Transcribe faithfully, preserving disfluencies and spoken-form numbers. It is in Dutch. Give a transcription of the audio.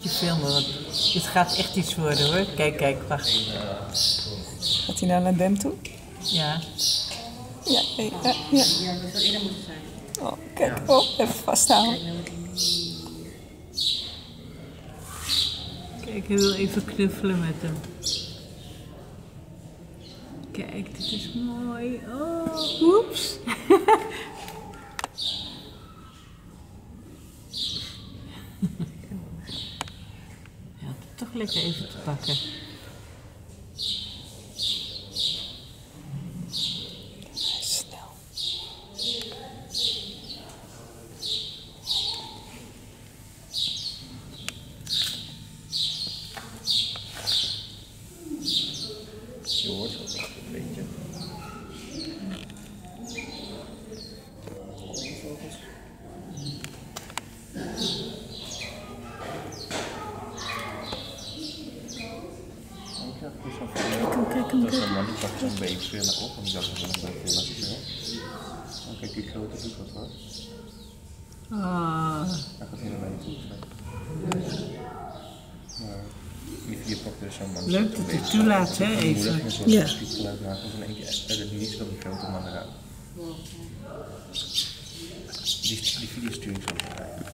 Je filmen, want dit gaat echt iets worden hoor. Kijk, kijk, wacht. Gaat hij nou naar Dem toe? Ja. Ja, ja, ja. Ja, dat zou eerder moeten zijn. Oh, kijk, oh, even vasthouden. Kijk, hij wil even knuffelen met hem. Kijk, dit is mooi. Oh, oeps. Ja, toch lekker even te pakken. Snel. Je hoort het ook een beetje. Kijk hem, Dat is een man die pakt zo'n beekvillen op en die dacht dat het een beekvillen speel. Dan kijk die grote doet wat hoor. Ah. Hij gaat hier naar mij toe. Maar die vier pakt dus zo'n man. Leuk dat hij toelaat, hè, even. Ja. Als die geluid maken van één keer er is niet zo een grote man eruit. Die, die video stuur ik zo.